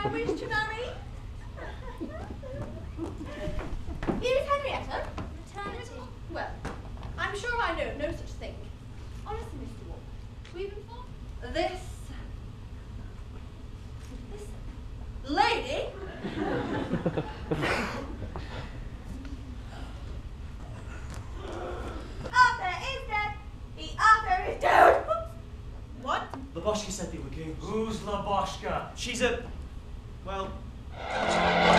wish to marry? Here is Henrietta. Maternity. Well, I'm sure I know of no such thing. Honestly, Mr. Wall, we've informed this lady. Arthur is dead. Arthur is dead. What? Laboshka said they were goons. Who's Laboshka? She's a... well...